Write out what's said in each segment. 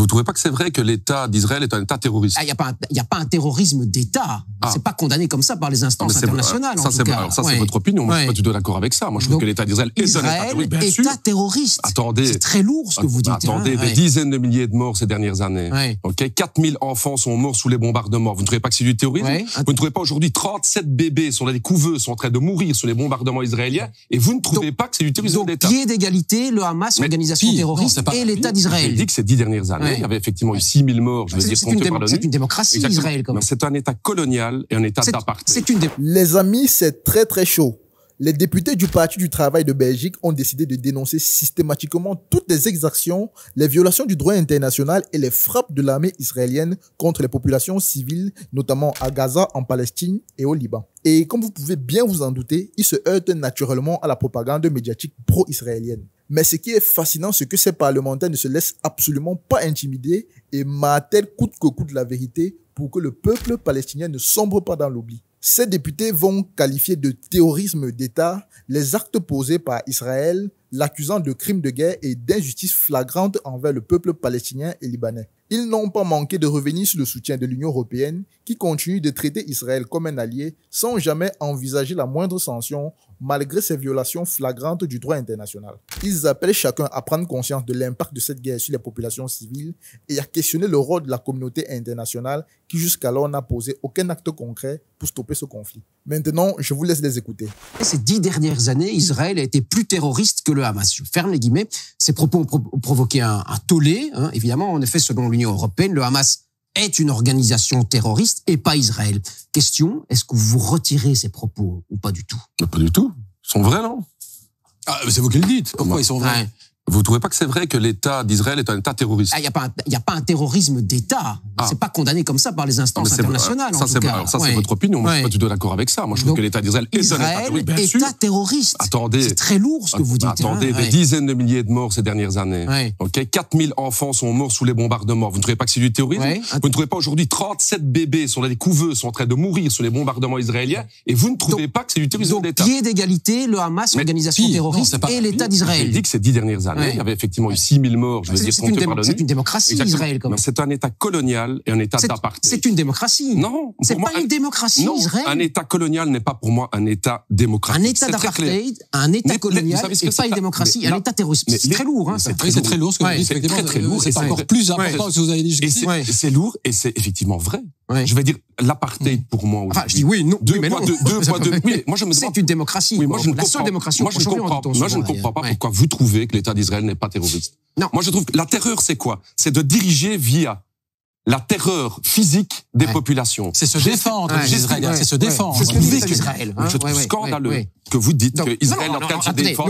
Vous trouvez pas que c'est vrai que l'État d'Israël est un État terroriste? Il n'y a pas un terrorisme d'État. C'est pas condamné comme ça par les instances internationales. Ça, c'est votre opinion. Moi, je suis pas du tout d'accord avec ça. Moi, je trouve que l'État d'Israël est un État terroriste. Bien sûr. État terroriste. Attendez. C'est très lourd ce que vous dites. Attendez, des dizaines de milliers de morts ces dernières années. Ok, 4000 enfants sont morts sous les bombardements. Vous ne trouvez pas que c'est du terrorisme? Vous ne trouvez pas aujourd'hui 37 bébés sur les couveuses sont en train de mourir sous les bombardements israéliens et vous ne trouvez pas que c'est du terrorisme d'État? Pied d'égalité, le Hamas, organisation terroriste, et l'État d'Israël. J'ai dit que ces 10 dernières années, il y avait effectivement eu 6000 morts, je veux dire, comptés par l'ONU. C'est une démocratie, Israël, quand même. C'est un État colonial et un État d'apartheid. Les amis, c'est très chaud. Les députés du Parti du Travail de Belgique ont décidé de dénoncer systématiquement toutes les exactions, les violations du droit international et les frappes de l'armée israélienne contre les populations civiles, notamment à Gaza, en Palestine et au Liban. Et comme vous pouvez bien vous en douter, ils se heurtent naturellement à la propagande médiatique pro-israélienne. Mais ce qui est fascinant, c'est que ces parlementaires ne se laissent absolument pas intimider et martèlent coûte que coûte la vérité pour que le peuple palestinien ne sombre pas dans l'oubli. Ces députés vont qualifier de terrorisme d'État les actes posés par Israël, l'accusant de crimes de guerre et d'injustice flagrante envers le peuple palestinien et libanais. Ils n'ont pas manqué de revenir sur le soutien de l'Union européenne qui continue de traiter Israël comme un allié sans jamais envisager la moindre sanction malgré ces violations flagrantes du droit international. Ils appellent chacun à prendre conscience de l'impact de cette guerre sur les populations civiles et à questionner le rôle de la communauté internationale qui jusqu'alors n'a posé aucun acte concret pour stopper ce conflit. Maintenant, je vous laisse les écouter. Ces 10 dernières années, Israël a été plus terroriste que le Hamas. Je ferme les guillemets. Ces propos ont provoqué un tollé. Évidemment, en effet, selon l'Union européenne, le Hamas est une organisation terroriste et pas Israël. Question, est-ce que vous retirez ces propos ou pas du tout? Pas du tout. Ils sont vrais, non? Ah, c'est vous qui le dites. Pourquoi ils sont vrais? Vous trouvez pas que c'est vrai que l'État d'Israël est un État terroriste? Il n'y a pas un terrorisme d'État. C'est pas condamné comme ça par les instances internationales. Ça, c'est votre opinion. Moi, je suis pas du tout d'accord avec ça. Moi, je trouve que l'État d'Israël est un État terroriste. Bien sûr. État terroriste. Attendez. C'est très lourd ce que vous dites. Attendez, des dizaines de milliers de morts ces dernières années. Ok, 4000 enfants sont morts sous les bombardements. Vous ne trouvez pas que c'est du terrorisme? Vous ne trouvez pas aujourd'hui 37 bébés sur les couveuses sont en train de mourir sous les bombardements israéliens et vous ne trouvez pas que c'est du terrorisme d'État? Pied d'égalité, le Hamas, organisation terroriste, et l'État d'Israël. J'ai dit que ces 10 dernières années, il y avait effectivement 6000 morts, je veux dire, comptés par l'ONU. C'est une démocratie, Israël, quand même. C'est un État colonial et un État d'apartheid. C'est une démocratie. Non. C'est pas une démocratie, Israël. Un État colonial n'est pas pour moi un État démocratique. Un État d'apartheid, un État colonial, et pas une démocratie, un État terroriste. C'est très lourd, hein. C'est très lourd ce que vous dites. C'est très lourd. C'est encore plus important que ce que vous avez dit jusqu'ici. C'est lourd et c'est effectivement vrai. Je vais dire l'apartheid pour moi. Enfin, je dis oui, non. Deux poids, deux. Oui, moi je me demande. C'est une démocratie. Oui, moi je ne la seule démocratie. Moi je ne comprends pas pourquoi vous trouvez que l'État d'Israël n'est pas terroriste. Non. Moi je trouve que la terreur c'est quoi? C'est de diriger via la terreur physique des populations. C'est se défendre, les Israéliens. C'est se défendre. C'est ce que vous dites. Israël. Je trouve scandaleux que vous dites que Israël est en train de se défendre.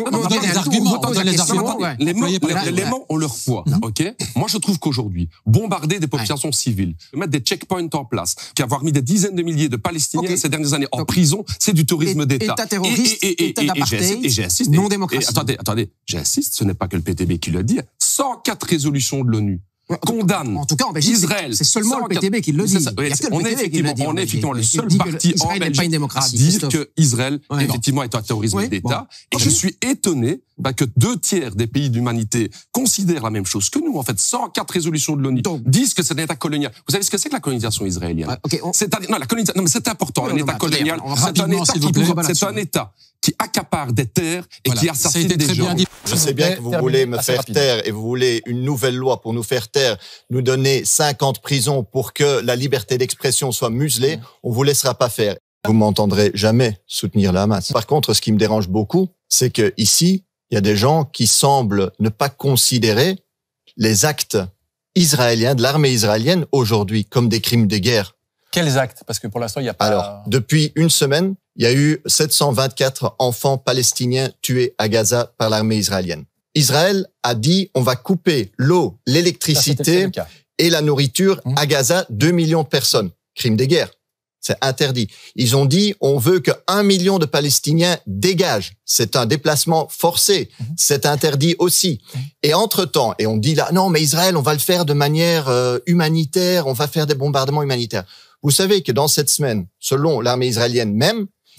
Les mots ont leur poids. Ok. Moi, je trouve qu'aujourd'hui, bombarder des populations civiles, mettre des checkpoints en place, qu'avoir mis des dizaines de milliers de Palestiniens ces dernières années en prison, c'est du terrorisme d'État. État terroriste, État d'apartheid, non démocratie. Attendez, j'insiste, ce n'est pas que le PTB qui le dit. 104 résolutions de l'ONU condamne en tout cas en Belgique, Israël. C'est seulement le PTB qui le dit. On est effectivement le seul parti en Belgique à dire que Israël effectivement est un terrorisme d'État. Et je suis étonné que 2/3 des pays d'humanité considèrent la même chose que nous. En fait, 104 résolutions de l'ONU disent que c'est un État colonial. Vous savez ce que c'est que la colonisation israélienne? Non, la colonisation. Non, mais c'est important. Un État colonial, c'est un État qui accapare des terres et qui assassine des gens. Je sais bien que vous voulez me faire taire et vous voulez une nouvelle loi pour nous faire taire, nous donner 50 prisons pour que la liberté d'expression soit muselée. On vous laissera pas faire. Vous m'entendrez jamais soutenir le Hamas. Par contre, ce qui me dérange beaucoup, c'est que ici, il y a des gens qui semblent ne pas considérer les actes israéliens, de l'armée israélienne aujourd'hui, comme des crimes de guerre. Quels actes? Parce que pour l'instant, il n'y a pas... Alors, depuis une semaine, il y a eu 724 enfants palestiniens tués à Gaza par l'armée israélienne. Israël a dit, on va couper l'eau, l'électricité et la nourriture à Gaza, 2 millions de personnes. Crime de guerre. C'est interdit. Ils ont dit, on veut que 1 million de Palestiniens dégagent. C'est un déplacement forcé. C'est interdit aussi. Et entre-temps, et on dit là, non, mais Israël, on va le faire de manière humanitaire, on va faire des bombardements humanitaires. Vous savez que dans cette semaine, selon l'armée israélienne même,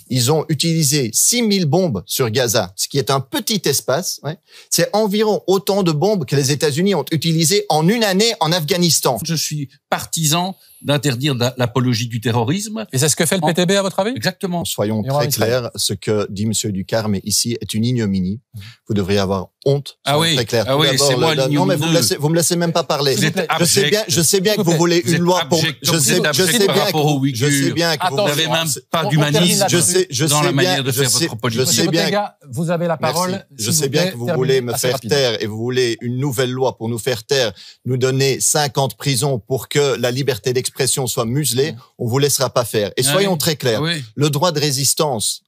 ils ont utilisé 6000 bombes sur Gaza, ce qui est un petit espace. Ouais. C'est environ autant de bombes que les États-Unis ont utilisées en une année en Afghanistan. Je suis partisan d'interdire l'apologie du terrorisme. Et c'est ce que fait le PTB à votre avis? Exactement. Soyons très clairs, ce que dit Monsieur Ducarme ici est une ignominie. Vous devriez avoir honte. Ah oui, très clair. Ah oui, c'est moi l'ignominie. Non, mais vous me laissez même pas parler. Je sais bien que vous voulez une loi pour. Je sais bien que vous n'avez même pas d'humanisme dans la manière de faire votre politique. Je sais bien. Vous avez la parole. Je sais bien que vous voulez me faire taire et vous voulez une nouvelle loi pour nous faire taire, nous donner 50 prisons pour que la liberté d'expression soit muselée. On vous laissera pas faire. Et soyons très clairs. Le droit de résistance,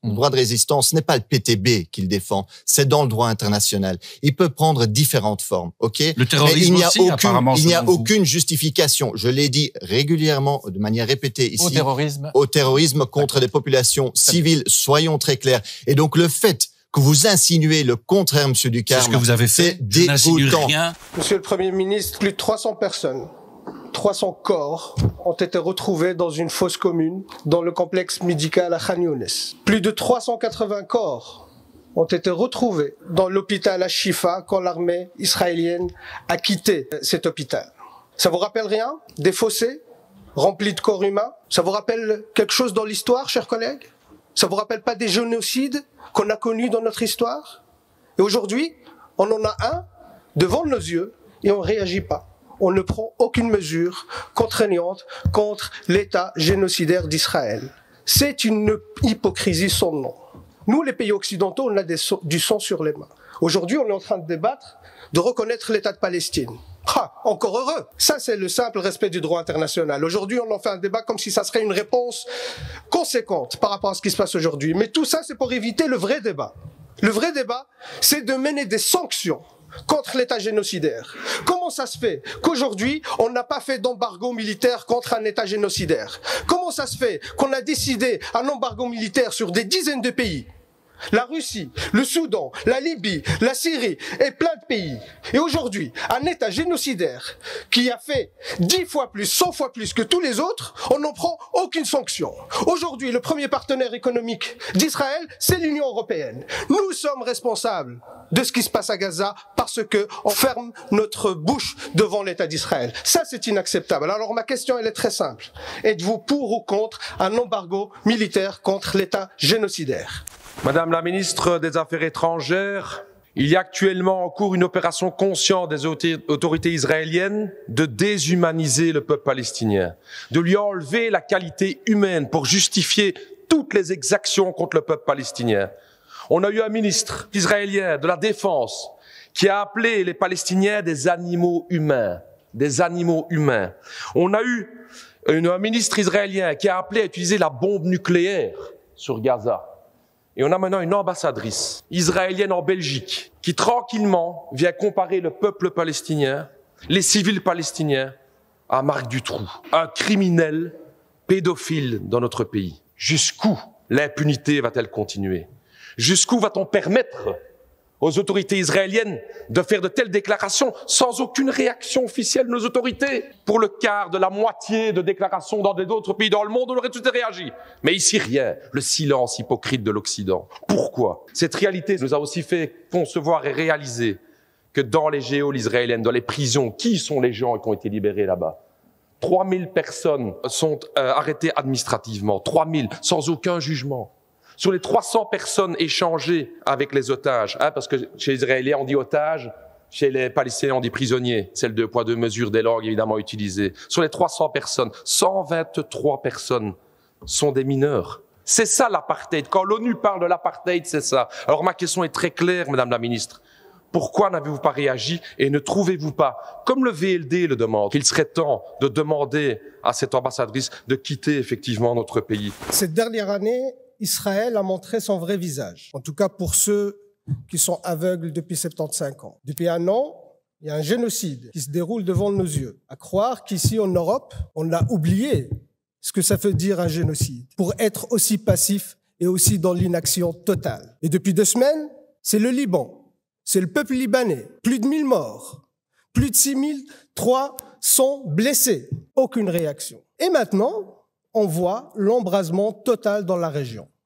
ce n'est pas le PTB qui le défend. C'est dans le droit international. Il peut prendre différentes formes, ok? Le terrorisme aussi, apparemment. Il n'y a aucune justification. Je l'ai dit régulièrement, de manière répétée ici. Au terrorisme contre les populations civiles. Soyons très clairs. Et donc, le fait que vous insinuez le contraire, Monsieur Ducarme, c'est ce que vous avez fait. Dégoûtant. Monsieur le Premier ministre, plus de 300 personnes, 300 corps ont été retrouvés dans une fosse commune dans le complexe médical à Khan Younis. Plus de 380 corps ont été retrouvés dans l'hôpital Al-Shifa quand l'armée israélienne a quitté cet hôpital. Ça vous rappelle rien? Des fossés remplis de corps humains? Ça vous rappelle quelque chose dans l'histoire, chers collègues? Ça vous rappelle pas des génocides qu'on a connus dans notre histoire? Et aujourd'hui, on en a un devant nos yeux et on ne réagit pas. On ne prend aucune mesure contraignante contre l'État génocidaire d'Israël. C'est une hypocrisie sans nom. Nous, les pays occidentaux, on a du sang sur les mains. Aujourd'hui, on est en train de débattre de reconnaître l'État de Palestine. Ah, encore heureux. Ça, c'est le simple respect du droit international. Aujourd'hui, on en fait un débat comme si ça serait une réponse conséquente par rapport à ce qui se passe aujourd'hui. Mais tout ça, c'est pour éviter le vrai débat. Le vrai débat, c'est de mener des sanctions contre l'État génocidaire. Comment ça se fait qu'aujourd'hui, on n'a pas fait d'embargo militaire contre un État génocidaire? Comment ça se fait qu'on a décidé un embargo militaire sur des dizaines de pays? La Russie, le Soudan, la Libye, la Syrie et plein de pays. Et aujourd'hui, un État génocidaire qui a fait 10 fois plus, 100 fois plus que tous les autres, on n'en prend aucune sanction. Aujourd'hui, le premier partenaire économique d'Israël, c'est l'Union européenne. Nous sommes responsables de ce qui se passe à Gaza parce que on ferme notre bouche devant l'État d'Israël. Ça, c'est inacceptable. Alors ma question, elle est très simple. Êtes-vous pour ou contre un embargo militaire contre l'État génocidaire? Madame la ministre des Affaires étrangères, il y a actuellement en cours une opération consciente des autorités israéliennes de déshumaniser le peuple palestinien, de lui enlever la qualité humaine pour justifier toutes les exactions contre le peuple palestinien. On a eu un ministre israélien de la Défense qui a appelé les Palestiniens des animaux humains. Des animaux humains. On a eu un ministre israélien qui a appelé à utiliser la bombe nucléaire sur Gaza. Et on a maintenant une ambassadrice israélienne en Belgique qui tranquillement vient comparer le peuple palestinien, les civils palestiniens, à Marc Dutroux, un criminel pédophile dans notre pays. Jusqu'où l'impunité va-t-elle continuer? Jusqu'où va-t-on permettre aux autorités israéliennes de faire de telles déclarations sans aucune réaction officielle de nos autorités? Pour le quart de la moitié de déclarations dans d'autres pays dans le monde, on aurait tout réagi. Mais ici, rien. Le silence hypocrite de l'Occident. Pourquoi? Cette réalité nous a aussi fait concevoir et réaliser que dans les geôles israéliennes, dans les prisons, qui sont les gens qui ont été libérés là-bas? 3000 personnes sont arrêtées administrativement. 3000, sans aucun jugement. Sur les 300 personnes échangées avec les otages, parce que chez les Israéliens on dit otages, chez les Palestiniens on dit prisonniers, c'est le 2 poids 2 mesures des langues évidemment utilisées. Sur les 300 personnes, 123 personnes sont des mineurs. C'est ça l'apartheid. Quand l'ONU parle de l'apartheid, c'est ça. Alors ma question est très claire, Madame la Ministre. Pourquoi n'avez-vous pas réagi et ne trouvez-vous pas, comme le VLD le demande, qu'il serait temps de demander à cette ambassadrice de quitter effectivement notre pays? Cette dernière année, Israël a montré son vrai visage, en tout cas pour ceux qui sont aveugles depuis 75 ans. Depuis un an, il y a un génocide qui se déroule devant nos yeux. À croire qu'ici en Europe, on a oublié ce que ça veut dire un génocide, pour être aussi passif et aussi dans l'inaction totale. Et depuis 2 semaines, c'est le Liban, c'est le peuple libanais, plus de 1000 morts, plus de 6300 blessés, aucune réaction. Et maintenant, on voit l'embrasement total dans la région.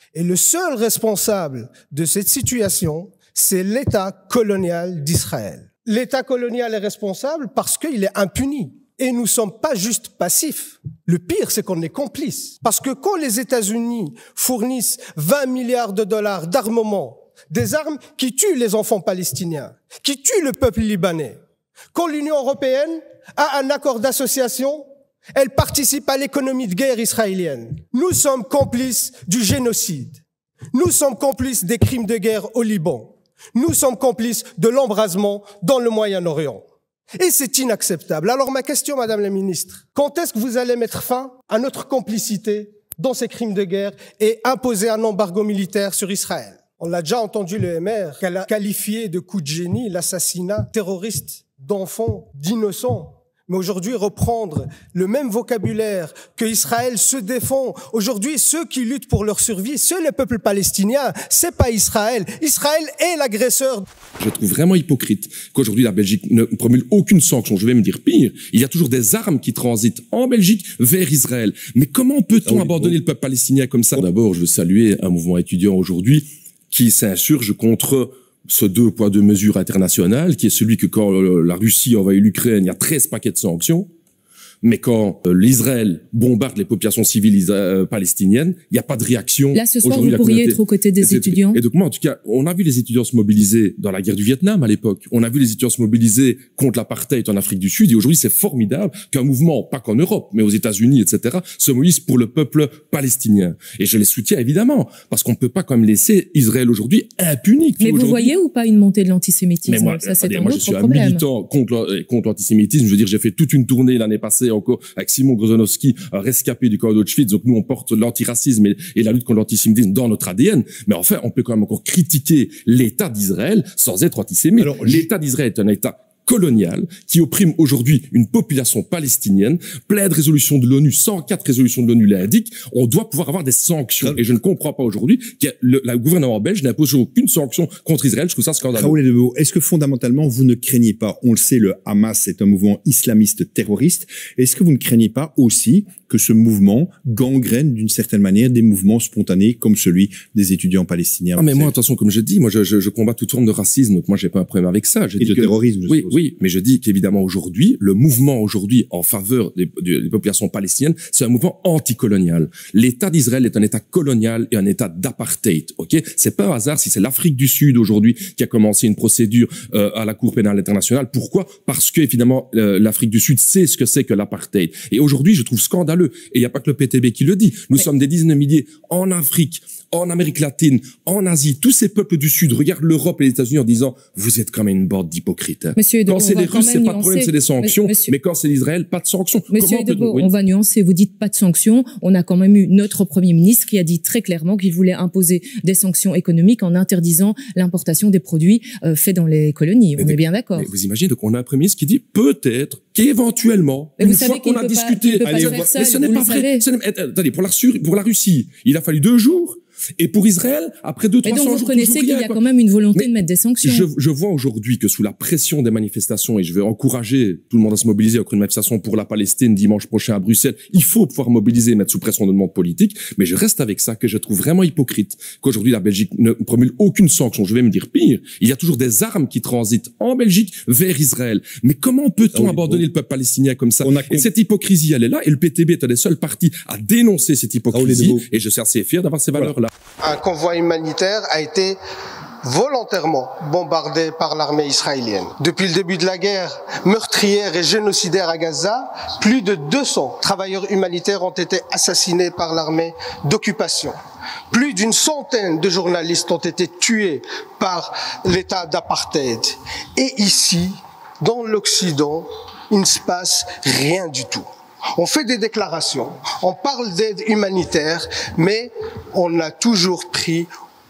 Et le seul responsable de cette situation, c'est l'État colonial d'Israël. L'État colonial est responsable parce qu'il est impuni. Et nous ne sommes pas juste passifs. Le pire, c'est qu'on est complices. Parce que quand les États-Unis fournissent 20 milliards de dollars d'armement, des armes qui tuent les enfants palestiniens, qui tuent le peuple libanais, quand l'Union européenne a un accord d'association, elle participe à l'économie de guerre israélienne. Nous sommes complices du génocide. Nous sommes complices des crimes de guerre au Liban. Nous sommes complices de l'embrasement dans le Moyen-Orient. Et c'est inacceptable. Alors ma question, Madame la Ministre, quand est-ce que vous allez mettre fin à notre complicité dans ces crimes de guerre et imposer un embargo militaire sur Israël? On l'a déjà entendu, le MR, qu'elle a qualifié de coup de génie l'assassinat terroriste d'enfants, d'innocents. Mais aujourd'hui, reprendre le même vocabulaire que Israël se défend. Aujourd'hui, ceux qui luttent pour leur survie, c'est le peuple palestinien, c'est pas Israël. Israël est l'agresseur. Je trouve vraiment hypocrite qu'aujourd'hui la Belgique ne promulgue aucune sanction. Je vais me dire pire, il y a toujours des armes qui transitent en Belgique vers Israël. Mais comment peut-on abandonner le peuple palestinien comme ça? D'abord, je veux saluer un mouvement étudiant aujourd'hui qui s'insurge contre ce 2 poids 2 mesures internationales, qui est celui que quand la Russie envahit l'Ukraine, il y a 13 paquets de sanctions. Mais quand l'Israël bombarde les populations civiles palestiniennes, il n'y a pas de réaction. Là, ce soir, vous pourriez être aux côtés des étudiants. Et donc moi, en tout cas, on a vu les étudiants se mobiliser dans la guerre du Vietnam à l'époque. On a vu les étudiants se mobiliser contre l'apartheid en Afrique du Sud. Et aujourd'hui, c'est formidable qu'un mouvement, pas qu'en Europe, mais aux États-Unis, etc., se mobilise pour le peuple palestinien. Et je les soutiens évidemment, parce qu'on ne peut pas quand même laisser Israël aujourd'hui impuni. Mais vous voyez ou pas une montée de l'antisémitisme? Moi, ça, c'est un moi, autre je suis problème. un militant contre l'antisémitisme. Je veux dire, j'ai fait toute une tournée l'année passée encore avec Simon Grozonowski, rescapé du camp d'Auschwitz. Donc nous, on porte l'antiracisme et la lutte contre l'antisémitisme dans notre ADN. Mais enfin, on peut quand même encore critiquer l'État d'Israël sans être antisémite. L'État d'Israël est un État colonial qui opprime aujourd'hui une population palestinienne. Plein de résolutions de l'ONU, 104 résolutions de l'ONU l'indiquent. On doit pouvoir avoir des sanctions. Et je ne comprends pas aujourd'hui que le gouvernement belge n'impose aucune sanction contre Israël. Je trouve ça scandaleux. Raoul Edebo, est-ce que fondamentalement vous ne craignez pas, on le sait, le Hamas est un mouvement islamiste terroriste, est-ce que vous ne craignez pas aussi que ce mouvement gangrène d'une certaine manière des mouvements spontanés comme celui des étudiants palestiniens? Ah, mais moi, de toute façon, comme je dis, moi, je combats toute forme de racisme, donc moi, j'ai pas un problème avec ça. Et de terrorisme, je suppose. Oui, mais je dis qu'évidemment, aujourd'hui, le mouvement aujourd'hui en faveur des populations palestiniennes, c'est un mouvement anticolonial. L'État d'Israël est un État colonial et un État d'apartheid, ok? C'est pas un hasard si c'est l'Afrique du Sud aujourd'hui qui a commencé une procédure à la Cour pénale internationale. Pourquoi? Parce que, évidemment, l'Afrique du Sud sait ce que c'est que l'apartheid. Et aujourd'hui, je trouve scandaleux. Et il n'y a pas que le PTB qui le dit. Nous sommes des dizaines de milliers en Afrique, en Amérique latine, en Asie. Tous ces peuples du Sud regardent l'Europe et les États-Unis en disant « Vous êtes quand même une bande d'hypocrites. Hein. » Quand c'est les Russes, c'est pas de problème, c'est des sanctions. Mais quand c'est l'Israël, pas de sanctions. Monsieur Edebo, on va nuancer. Vous dites pas de sanctions. On a quand même eu notre Premier ministre qui a dit très clairement qu'il voulait imposer des sanctions économiques en interdisant l'importation des produits faits dans les colonies. On est bien d'accord. Vous imaginez, donc on a un Premier ministre qui dit peut-être qu'éventuellement, une fois qu'on a discuté, mais ce n'est pas vrai. Attendez, pour la Russie, il a fallu 2 jours. Et pour Israël, après 200-300 jours, mais donc vous reconnaissez qu'il y a quand même une volonté de mettre des sanctions. Je vois aujourd'hui que sous la pression des manifestations, et je vais encourager tout le monde à se mobiliser après une manifestation pour la Palestine dimanche prochain à Bruxelles, il faut pouvoir mobiliser et mettre sous pression de demande politique, mais je reste avec ça que je trouve vraiment hypocrite qu'aujourd'hui la Belgique ne promulgue aucune sanction. Je vais me dire pire, il y a toujours des armes qui transitent en Belgique vers Israël. Mais comment peut-on abandonner le peuple palestinien comme ça? Et cette hypocrisie, elle est là, et le PTB est un des seuls partis à dénoncer cette hypocrisie, et je suis assez fier d'avoir ces valeurs-là. Un convoi humanitaire a été volontairement bombardé par l'armée israélienne. Depuis le début de la guerre meurtrière et génocidaire à Gaza, plus de 200 travailleurs humanitaires ont été assassinés par l'armée d'occupation. Plus d'une centaine de journalistes ont été tués par l'état d'apartheid. Et ici, dans l'Occident, il ne se passe rien du tout. On fait des déclarations, on parle d'aide humanitaire, mais on n'a toujours pris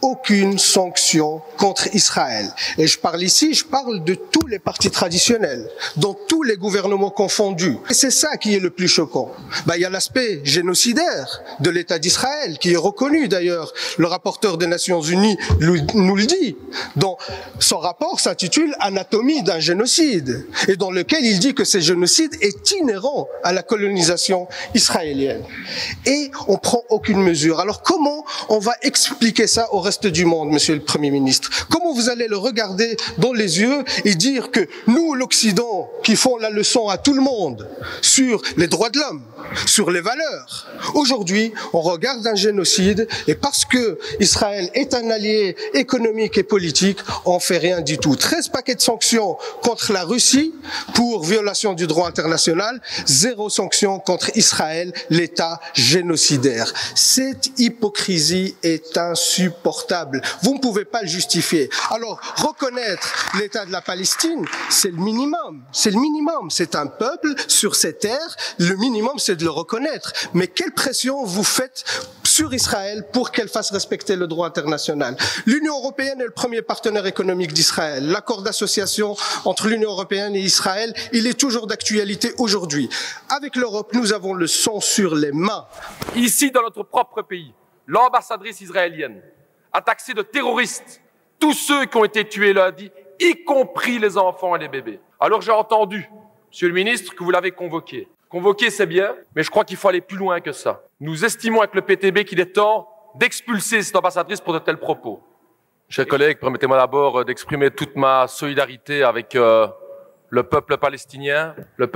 aucune sanction contre Israël. Et je parle de tous les partis traditionnels, dont tous les gouvernements confondus. Et c'est ça qui est le plus choquant. Il y a l'aspect génocidaire de l'État d'Israël, qui est reconnu d'ailleurs. Le rapporteur des Nations Unies nous le dit. Dans son rapport s'intitule « Anatomie d'un génocide » et dans lequel il dit que ce génocide est inhérent à la colonisation israélienne. Et on prend aucune mesure. Alors comment on va expliquer ça au reste du monde, Monsieur le Premier ministre? Comment vous allez le regarder dans les yeux et dire que nous, l'Occident, qui font la leçon à tout le monde sur les droits de l'homme, sur les valeurs, aujourd'hui, on regarde un génocide et parce que Israël est un allié économique et politique, on fait rien du tout. 13 paquets de sanctions contre la Russie pour violation du droit international, 0 sanctions contre Israël, l'État génocidaire. Cette hypocrisie est insupportable. Vous ne pouvez pas le justifier. Alors, reconnaître l'État de la Palestine, c'est le minimum. C'est le minimum. C'est un peuple sur ces terres. Le minimum, c'est de le reconnaître. Mais quelle pression vous faites sur Israël pour qu'elle fasse respecter le droit international? L'Union européenne est le premier partenaire économique d'Israël. L'accord d'association entre l'Union européenne et Israël, il est toujours d'actualité aujourd'hui. Avec l'Europe, nous avons le sang sur les mains. Ici, dans notre propre pays, l'ambassadrice israélienne a taxé de terroristes tous ceux qui ont été tués lundi, y compris les enfants et les bébés. Alors j'ai entendu, Monsieur le ministre, que vous l'avez convoqué. Convoquer, c'est bien, mais je crois qu'il faut aller plus loin que ça. Nous estimons avec le PTB qu'il est temps d'expulser cette ambassadrice pour de tels propos. Chers collègues, permettez-moi d'abord d'exprimer toute ma solidarité avec le peuple palestinien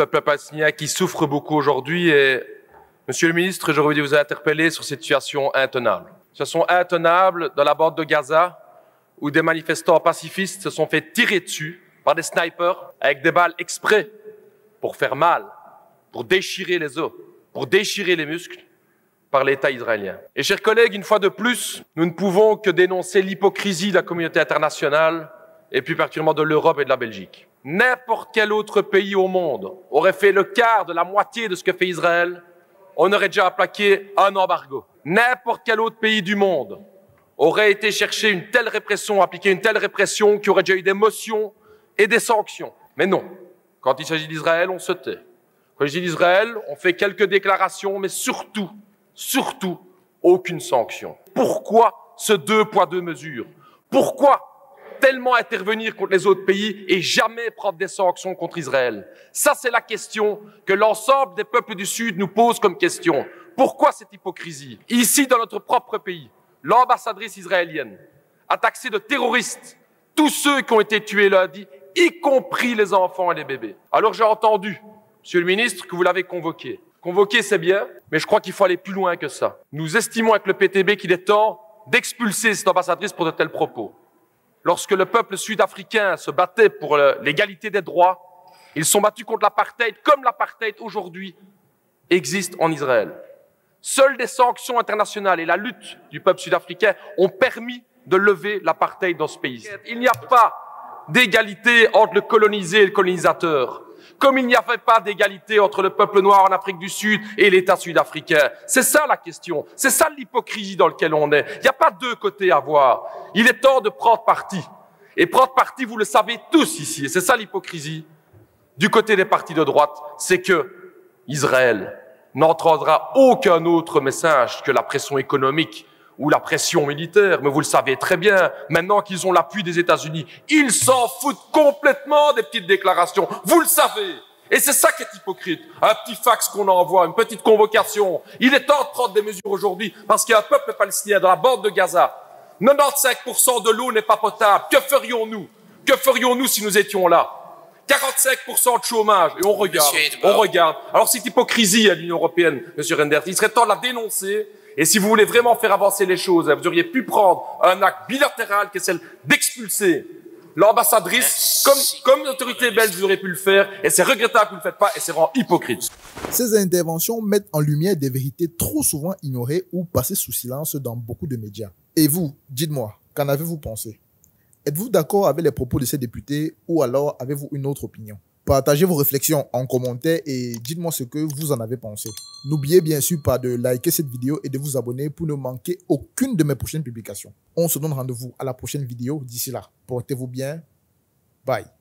qui souffre beaucoup aujourd'hui. Et Monsieur le ministre, j'aurais voulu vous interpeller sur cette situation intenable. Situation intenable dans la bande de Gaza, où des manifestants pacifistes se sont fait tirer dessus par des snipers avec des balles exprès pour faire mal, pour déchirer les os, pour déchirer les muscles par l'État israélien. Et chers collègues, une fois de plus, nous ne pouvons que dénoncer l'hypocrisie de la communauté internationale et plus particulièrement de l'Europe et de la Belgique. N'importe quel autre pays au monde aurait fait le quart de la moitié de ce que fait Israël, on aurait déjà appliqué un embargo. N'importe quel autre pays du monde aurait été chercher une telle répression, appliquer une telle répression qui aurait déjà eu des motions et des sanctions. Mais non, quand il s'agit d'Israël, on se tait. Quand il s'agit d'Israël, on fait quelques déclarations, mais surtout, aucune sanction. Pourquoi ce 2 poids 2 mesures? Pourquoi tellement intervenir contre les autres pays et jamais prendre des sanctions contre Israël? Ça, c'est la question que l'ensemble des peuples du Sud nous pose comme question. Pourquoi cette hypocrisie? Ici, dans notre propre pays, l'ambassadrice israélienne a taxé de terroristes tous ceux qui ont été tués lundi, y compris les enfants et les bébés. Alors j'ai entendu, Monsieur le ministre, que vous l'avez convoqué. Convoquer, c'est bien, mais je crois qu'il faut aller plus loin que ça. Nous estimons avec le PTB qu'il est temps d'expulser cette ambassadrice pour de tels propos. Lorsque le peuple sud-africain se battait pour l'égalité des droits, ils sont battus contre l'apartheid, comme l'apartheid aujourd'hui existe en Israël. Seules des sanctions internationales et la lutte du peuple sud-africain ont permis de lever l'apartheid dans ce pays. Il n'y a pas d'égalité entre le colonisé et le colonisateur, comme il n'y avait pas d'égalité entre le peuple noir en Afrique du Sud et l'État sud-africain. C'est ça la question, c'est ça l'hypocrisie dans laquelle on est. Il n'y a pas 2 côtés à voir. Il est temps de prendre parti. Et prendre parti, vous le savez tous ici, et c'est ça l'hypocrisie. Du côté des partis de droite, c'est que Israël n'entendra aucun autre message que la pression économique ou la pression militaire. Mais vous le savez très bien, maintenant qu'ils ont l'appui des États-Unis, ils s'en foutent complètement des petites déclarations. Vous le savez. Et c'est ça qui est hypocrite. Un petit fax qu'on envoie, une petite convocation. Il est temps de prendre des mesures aujourd'hui parce qu'il y a un peuple palestinien dans la bande de Gaza. 95% de l'eau n'est pas potable. Que ferions-nous? Que ferions-nous si nous étions là? 45% de chômage, et on regarde. Alors cette hypocrisie à l'Union européenne, Monsieur Reynders, il serait temps de la dénoncer, et si vous voulez vraiment faire avancer les choses, vous auriez pu prendre un acte bilatéral qui est celle d'expulser l'ambassadrice, comme l'autorité belge aurait pu le faire, et c'est regrettable que vous ne le faites pas, et c'est vraiment hypocrite. Ces interventions mettent en lumière des vérités trop souvent ignorées ou passées sous silence dans beaucoup de médias. Et vous, dites-moi, qu'en avez-vous pensé? Êtes-vous d'accord avec les propos de ces députés ou alors avez-vous une autre opinion? Partagez vos réflexions en commentaire et dites-moi ce que vous en avez pensé. N'oubliez bien sûr pas de liker cette vidéo et de vous abonner pour ne manquer aucune de mes prochaines publications. On se donne rendez-vous à la prochaine vidéo. D'ici là, portez-vous bien. Bye.